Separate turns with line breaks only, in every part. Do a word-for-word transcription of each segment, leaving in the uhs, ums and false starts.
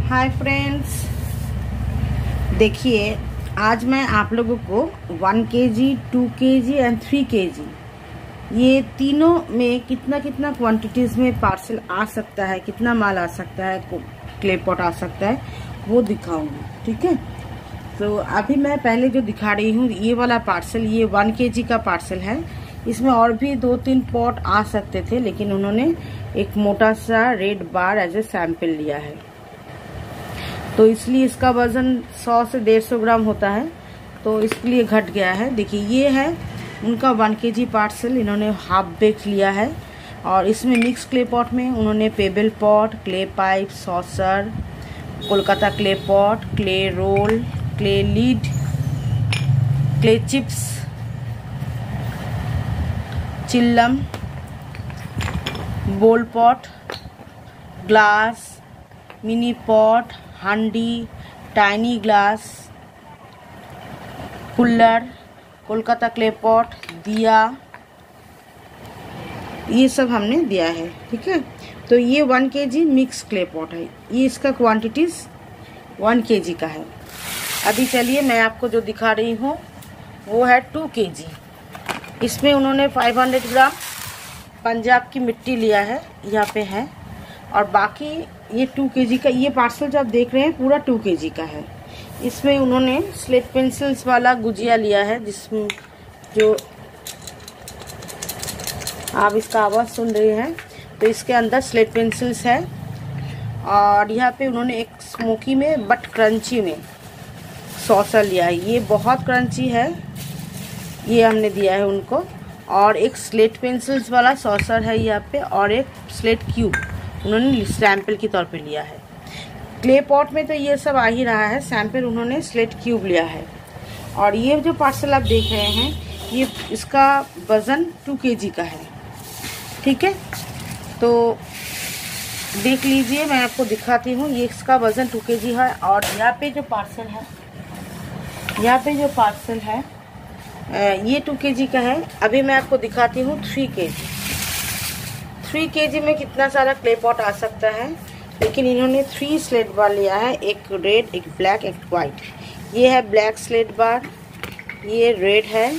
Hi friends, देखिए आज मैं आप लोगों को one KG, two KG and three KG ये तीनों में कितना कितना क्वांटिटीज में पार्सल आ सकता है, कितना माल आ सकता है, क्ले पॉट आ सकता है, वो दिखाऊंगी। ठीक है, तो अभी मैं पहले जो दिखा रही हूँ ये वाला पार्सल, ये वन केजी का पार्सल है। इसमें और भी दो तीन पॉट आ सकते थे, लेकिन उन्होंने एक मोटा सा red bar as a sample लिया है, तो इसलिए इसका वजन सौ से डेढ़ सौ ग्राम होता है, तो इसके लिए घट गया है। देखिए ये है उनका वन केजी पार्सल, इन्होंने हाफ बेक लिया है और इसमें मिक्स क्ले पॉट में उन्होंने pebble pot, clay pipe, saucer, Kolkata clay pot, clay roll, clay lid, clay chips, चिल्लम, bowl pot, glass, mini pot, हांडी, टाइनी ग्लास, कुल्लर, कोलकाता क्ले पॉट, दिया, ये सब हमने दिया है। ठीक है, तो ये one KG mix clay pot है, ये इसका क्वांटिटीज वन केजी का है। अभी चलिए मैं आपको जो दिखा रही हूँ वो है टू केजी। इसमें उन्होंने पाँच सौ ग्राम पंजाब की मिट्टी लिया है, यहाँ पे है, और बाकी ये टू केजी का ये पार्सल जो आप देख रहे हैं पूरा टू केजी का है। इसमें उन्होंने स्लेट पेंसिल्स वाला गुजिया लिया है, जिसमें जो आप इसका आवाज़ सुन रहे हैं, तो इसके अंदर स्लेट पेंसिल्स है। और यहाँ पे उन्होंने एक स्मोकी में बट क्रंची में सॉसर लिया है, ये बहुत क्रंची है, ये हमने दिया है उनको। और एक स्लेट पेंसिल्स वाला सॉसर है यहाँ पे, और एक स्लेट क्यूब उन्होंने सैंपल के तौर पे लिया है। क्ले पॉट में तो ये सब आ ही रहा है, सैंपल उन्होंने स्लेट क्यूब लिया है। और ये जो पार्सल आप देख रहे हैं ये इसका वज़न टू केजी का है। ठीक है, तो देख लीजिए, मैं आपको दिखाती हूँ, ये इसका वज़न टू केजी है। और यहाँ पे जो पार्सल है, यहाँ पे जो पार्सल है ये टू केजी का है। अभी मैं आपको दिखाती हूँ थ्री केजी। थ्री केजी में कितना सारा क्ले पॉट आ सकता है, लेकिन इन्होंने थ्री स्लेट बार लिया है, एक रेड, एक ब्लैक, एक वाइट। ये है ब्लैक स्लेट बार, ये रेड है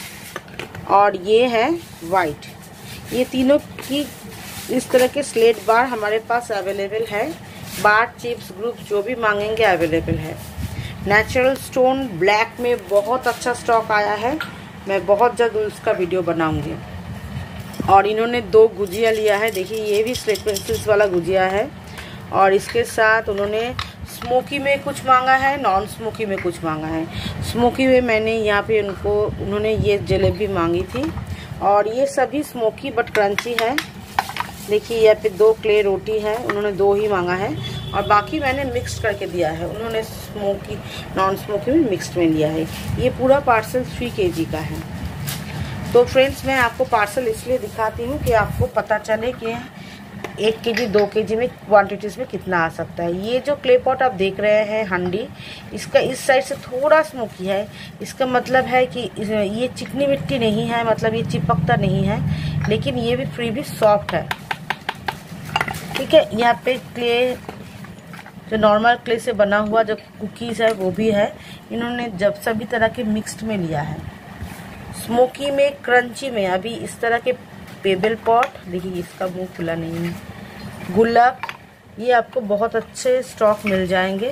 और ये है वाइट। ये तीनों की इस तरह के स्लेट बार हमारे पास अवेलेबल है। बार, चिप्स, ग्रुप जो भी मांगेंगे अवेलेबल है। नेचुरल स्टोन ब्लैक में बहुत अच्छा स्टॉक आया है, मैं बहुत जल्द उसका वीडियो बनाऊंगी। और इन्होंने दो गुजिया लिया है, देखिए ये भी स्लेट पेंसिल्स वाला गुजिया है। और इसके साथ उन्होंने स्मोकी में कुछ मांगा है, नॉन स्मोकी में कुछ मांगा है। स्मोकी में मैंने यहाँ पे उनको उन्होंने ये जलेबी मांगी थी, और ये सभी स्मोकी बट क्रंची है। देखिए यहाँ पे दो क्ले रोटी है, उन्होंने दो ही मांगा है, और बाकी मैंने मिक्स करके दिया है, उन्होंने स्मोकी नॉन स्मोकी में मिक्स्ड में लिया है। ये पूरा पार्सल थ्री केजी का है। तो फ्रेंड्स, मैं आपको पार्सल इसलिए दिखाती हूँ कि आपको पता चले कि एक केजी, दो केजी में क्वांटिटीज़ में कितना आ सकता है। ये जो क्ले पॉट आप देख रहे हैं हांडी, इसका इस साइड से थोड़ा स्मोकी है, इसका मतलब है कि ये चिकनी मिट्टी नहीं है, मतलब ये चिपकता नहीं है, लेकिन ये भी फ्री भी सॉफ्ट है। ठीक है, यहाँ पे क्ले जो नॉर्मल क्ले से बना हुआ जो कुकीज़ है वो भी है, इन्होंने जब सभी तरह के मिक्स्ड में लिया है। स्मोकी में, क्रंची में अभी इस तरह के पेबल पॉट, देखिए इसका मुंह खुला नहीं है, गुलाब, ये आपको बहुत अच्छे स्टॉक मिल जाएंगे।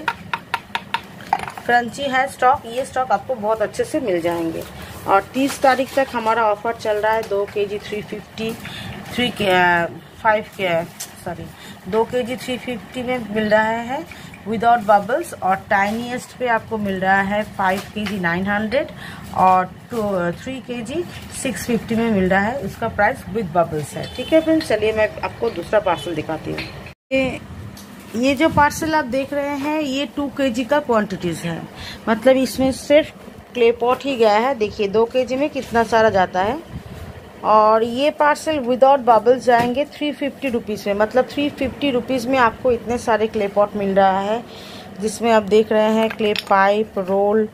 क्रंची है स्टॉक, ये स्टॉक आपको बहुत अच्छे से मिल जाएंगे। और तीस तारीख तक हमारा ऑफर चल रहा है। दो KG three fifty, three के फाइव के सॉरी दो के जी थ्री फिफ्टी में मिल रहा है विदाउट बबल्स, और टाइनीएस्ट पे आपको मिल रहा है five KG nine hundred, और two three KG six fifty में मिल रहा है, इसका प्राइस विद बबल्स है। ठीक है फ्रेंड्स, चलिए मैं आपको दूसरा पार्सल दिखाती हूँ। ये ये जो पार्सल आप देख रहे हैं ये टू केजी का क्वांटिटीज है, मतलब इसमें सिर्फ क्ले पॉट ही गया है। देखिए दो केजी में कितना सारा जाता है। और ये पार्सल विदाउट बबल्स जाएंगे थ्री फिफ्टी रुपीज़ में, मतलब थ्री फिफ्टी रुपीज़ में आपको इतने सारे क्ले पॉट मिल रहा है, जिसमें आप देख रहे हैं क्ले पाइप, रोल,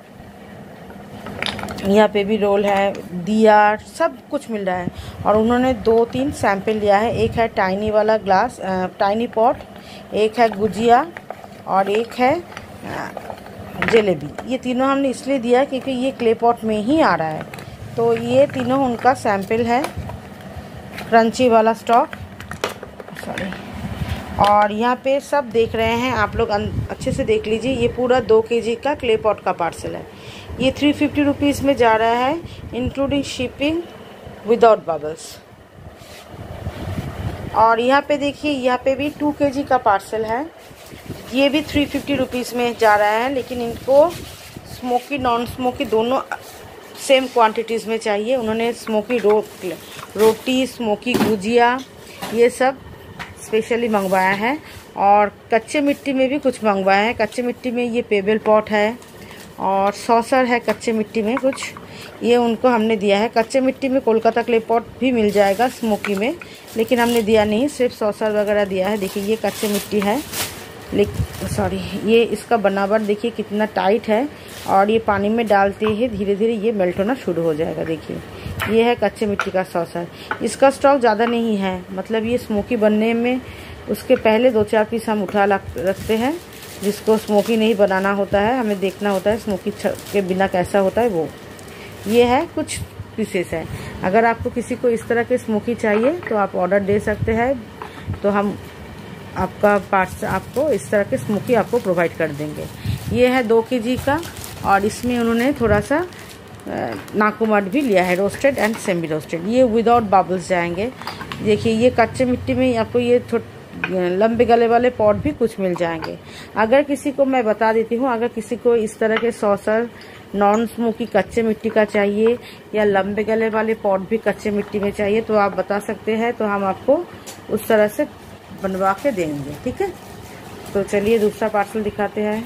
यहाँ पे भी रोल है, दिया, सब कुछ मिल रहा है। और उन्होंने दो तीन सैंपल लिया है, एक है टाइनी वाला ग्लास टाइनी पॉट, एक है गुजिया, और एक है जलेबी। ये तीनों हमने इसलिए दिया क्योंकि ये क्ले पॉट में ही आ रहा है। तो ये तीनों उनका सैंपल है, क्रंची वाला स्टॉक, सॉरी। और यहाँ पे सब देख रहे हैं आप लोग, अच्छे से देख लीजिए। ये पूरा दो केजी का क्ले पॉट का पार्सल है। ये थ्री फिफ्टी रुपीज़ में जा रहा है, इंक्लूडिंग शिपिंग विदाउट बबल्स। और यहाँ पे देखिए, यहाँ पे भी टू केजी का पार्सल है। ये भी थ्री फिफ्टी रुपीज़ में जा रहा है, लेकिन इनको स्मोकी नॉन स्मोकी दोनों सेम क्वांटिटीज़ में चाहिए। उन्होंने स्मोकी रो रोटी, स्मोकी गुजिया, ये सब स्पेशली मंगवाया है। और कच्चे मिट्टी में भी कुछ मंगवाया है। कच्चे मिट्टी में ये पेबल पॉट है और सॉसर है कच्चे मिट्टी में कुछ, ये उनको हमने दिया है। कच्चे मिट्टी में कोलकाता क्ले पॉट भी मिल जाएगा स्मोकी में, लेकिन हमने दिया नहीं, सिर्फ सॉसर वगैरह दिया है। देखिए ये कच्चे मिट्टी है, लेकिन सॉरी ये इसका बनावट देखिए कितना टाइट है, और ये पानी में डालते ही धीरे धीरे ये मेल्ट होना शुरू हो जाएगा। देखिए ये है कच्चे मिट्टी का सॉसर। इसका स्टॉक ज़्यादा नहीं है, मतलब ये स्मोकी बनने में उसके पहले दो चार पीस हम उठा रखते हैं। जिसको स्मोकी नहीं बनाना होता है, हमें देखना होता है स्मोकी के बिना कैसा होता है वो। ये है कुछ पीसेस है। अगर आपको किसी को इस तरह के स्मोकी चाहिए तो आप ऑर्डर दे सकते हैं, तो हम आपका पार्ट्स आपको इस तरह के स्मोकी आपको प्रोवाइड कर देंगे। ये है दो केजी का, और इसमें उन्होंने थोड़ा सा नाकुमट भी लिया है, रोस्टेड एंड सेमी रोस्टेड। ये विदाउट बबल्स जाएंगे। देखिए ये कच्चे मिट्टी में आपको ये लंबे गले वाले पॉट भी कुछ मिल जाएंगे। अगर किसी को, मैं बता देती हूँ, अगर किसी को इस तरह के सॉसर नॉन स्मोकी कच्चे मिट्टी का चाहिए या लंबे गले वाले पॉट भी कच्चे मिट्टी में चाहिए तो आप बता सकते हैं, तो हम आपको उस तरह से बनवा के देंगे। ठीक है, तो चलिए दूसरा पार्सल दिखाते हैं।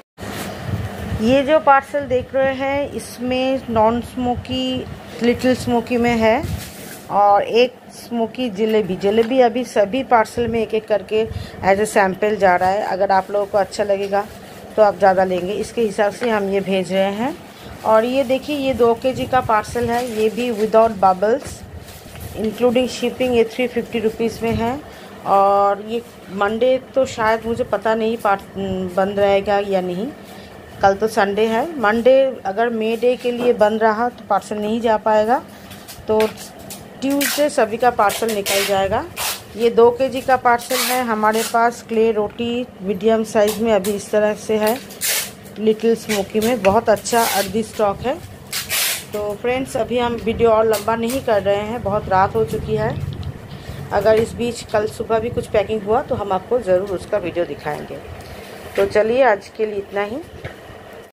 ये जो पार्सल देख रहे हैं इसमें नॉन स्मोकी लिटिल स्मोकी में है, और एक स्मोकी जलेबी। जलेबी अभी सभी पार्सल में एक एक करके एज ए सैंपल जा रहा है। अगर आप लोगों को अच्छा लगेगा तो आप ज़्यादा लेंगे, इसके हिसाब से हम ये भेज रहे हैं। और ये देखिए ये दो केजी का पार्सल है, ये भी विदाउट बबल्स इंक्लूडिंग शिपिंग। ये थ्री फिफ्टी रुपीज़ में है। और ये मंडे तो शायद मुझे पता नहीं पार्ट बंद रहेगा या नहीं, कल तो संडे है। मंडे अगर मे डे के लिए बंद रहा तो पार्सल नहीं जा पाएगा, तो ट्यूसडे सभी का पार्सल निकल जाएगा। ये दो केजी का पार्सल है हमारे पास। क्ले रोटी मीडियम साइज़ में अभी इस तरह से है, लिटिल स्मोकी में बहुत अच्छा अर्दी स्टॉक है। तो फ्रेंड्स अभी हम वीडियो और लंबा नहीं कर रहे हैं, बहुत रात हो चुकी है। अगर इस बीच कल सुबह भी कुछ पैकिंग हुआ तो हम आपको ज़रूर उसका वीडियो दिखाएंगे। तो चलिए आज के लिए इतना ही।